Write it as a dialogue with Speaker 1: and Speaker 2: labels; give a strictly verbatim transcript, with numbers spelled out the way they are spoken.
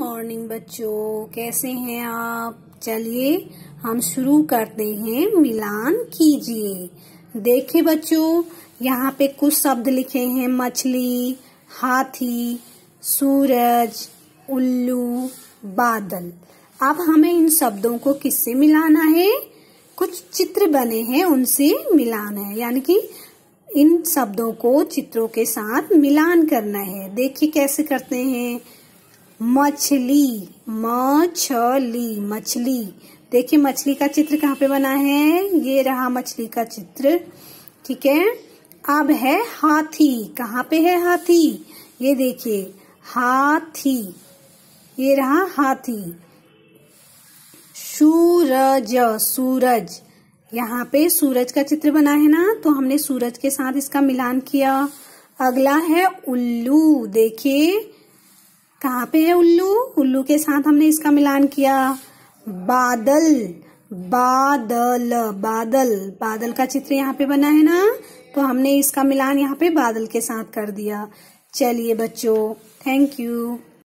Speaker 1: Morning बच्चों, कैसे हैं आप। चलिए हम शुरू करते हैं। मिलान कीजिए। देखिए बच्चों, यहाँ पे कुछ शब्द लिखे हैं। मछली, हाथी, सूरज, उल्लू, बादल। अब हमें इन शब्दों को किससे मिलाना है? कुछ चित्र बने हैं उनसे मिलाना है, यानी कि इन शब्दों को चित्रों के साथ मिलान करना है। देखिए कैसे करते हैं। मछली, मछली, मछली। देखिए मछली का चित्र कहाँ पे बना है? ये रहा मछली का चित्र, ठीक है। अब है हाथी। कहाँ पे है हाथी? ये देखिए हाथी, ये रहा हाथी। सूरज, सूरज। यहाँ पे सूरज का चित्र बना है ना, तो हमने सूरज के साथ इसका मिलान किया। अगला है उल्लू। देखिए कहाँ पे है उल्लू? उल्लू के साथ हमने इसका मिलान किया। बादल, बादल, बादल। बादल का चित्र यहाँ पे बना है ना, तो हमने इसका मिलान यहाँ पे बादल के साथ कर दिया। चलिए बच्चों, थैंक यू।